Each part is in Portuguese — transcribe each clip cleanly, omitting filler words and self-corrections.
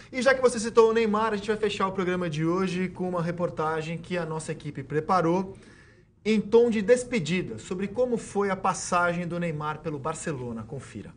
E já que você citou o Neymar, a gente vai fechar o programa de hoje com uma reportagem que a nossa equipe preparou em tom de despedida, sobre como foi a passagem do Neymar pelo Barcelona. Confira.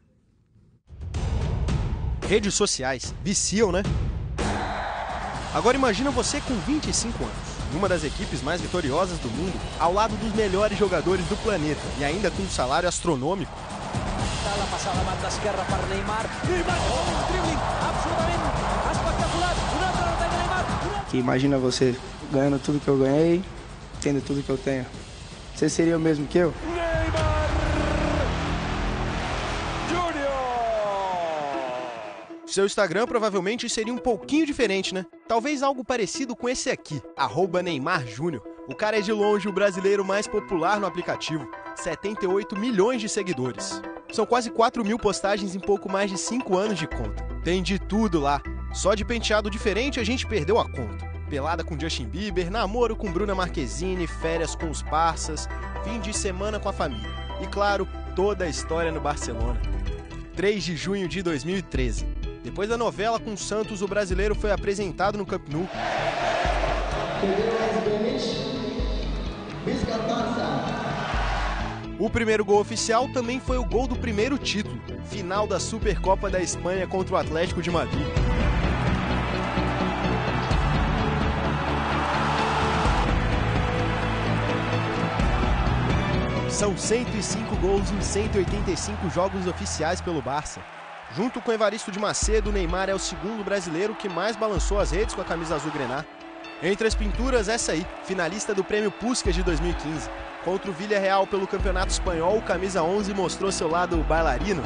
Redes sociais viciam, né? Agora imagina você com 25 anos, numa das equipes mais vitoriosas do mundo, ao lado dos melhores jogadores do planeta e ainda com um salário astronômico. La passada banda esquerra per Neymar. Neymar, um dribbling absolutamente espetacular. Una altra de Neymar. Que imagina você ganhando tudo que eu ganhei, tendo tudo que eu tenho. Você seria o mesmo que eu? Neymar Júnior. Seu Instagram provavelmente seria um pouquinho diferente, né? Talvez algo parecido com esse aqui, @NeymarJúnior. O cara é de longe o brasileiro mais popular no aplicativo, 78 milhões de seguidores. São quase 4.000 postagens em pouco mais de 5 anos de conta. Tem de tudo lá. Só de penteado diferente a gente perdeu a conta. Pelada com Justin Bieber, namoro com Bruna Marquezine, férias com os parças, fim de semana com a família. E claro, toda a história no Barcelona. 3 de junho de 2013. Depois da novela com o Santos, o brasileiro foi apresentado no Camp Nou. O primeiro gol oficial também foi o gol do primeiro título, final da Supercopa da Espanha contra o Atlético de Madrid. São 105 gols em 185 jogos oficiais pelo Barça. Junto com Evaristo de Macedo, o Neymar é o segundo brasileiro que mais balançou as redes com a camisa azul-grená. Entre as pinturas, essa aí, finalista do Prêmio Puskás de 2015. Contra o Villarreal pelo Campeonato Espanhol, o camisa 11 mostrou seu lado bailarino.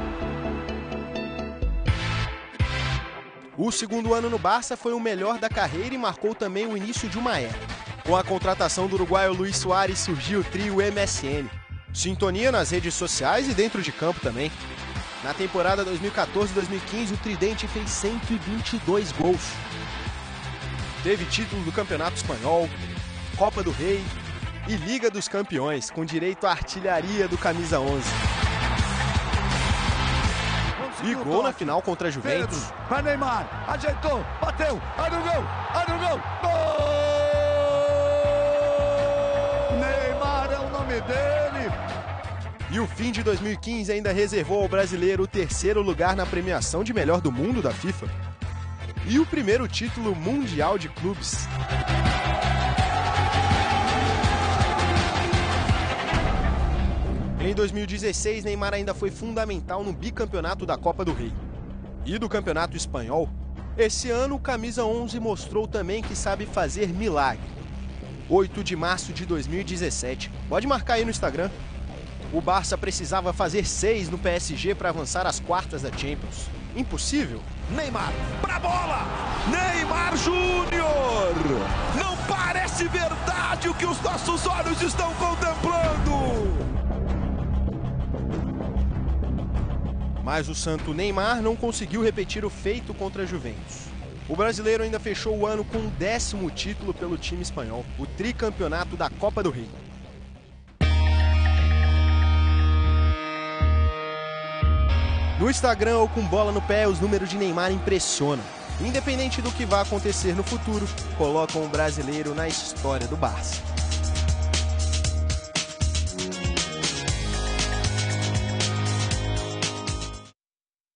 O segundo ano no Barça foi o melhor da carreira e marcou também o início de uma era. Com a contratação do uruguaio Luis Suárez surgiu o trio MSN. Sintonia nas redes sociais e dentro de campo também. Na temporada 2014-2015, o Tridente fez 122 gols. Teve título do Campeonato Espanhol, Copa do Rei e Liga dos Campeões, com direito à artilharia do camisa 11. E gol na final contra a Juventus. Para Neymar, ajeitou, bateu, olha o gol, olha o gol, gol! Neymar é o nome dele. E o fim de 2015 ainda reservou ao brasileiro o terceiro lugar na premiação de melhor do mundo da FIFA. E o primeiro título mundial de clubes. Em 2016, Neymar ainda foi fundamental no bicampeonato da Copa do Rei. E do Campeonato Espanhol, esse ano o camisa 11 mostrou também que sabe fazer milagre. 8 de março de 2017. Pode marcar aí no Instagram. O Barça precisava fazer 6 no PSG para avançar às quartas da Champions. Impossível? Neymar pra bola! Neymar Júnior! Não parece verdade o que os nossos olhos estão contemplando! Mas o santo Neymar não conseguiu repetir o feito contra a Juventus. O brasileiro ainda fechou o ano com o 10º título pelo time espanhol, o tricampeonato da Copa do Rei. No Instagram ou com bola no pé, os números de Neymar impressionam. Independente do que vá acontecer no futuro, colocam o brasileiro na história do Barça.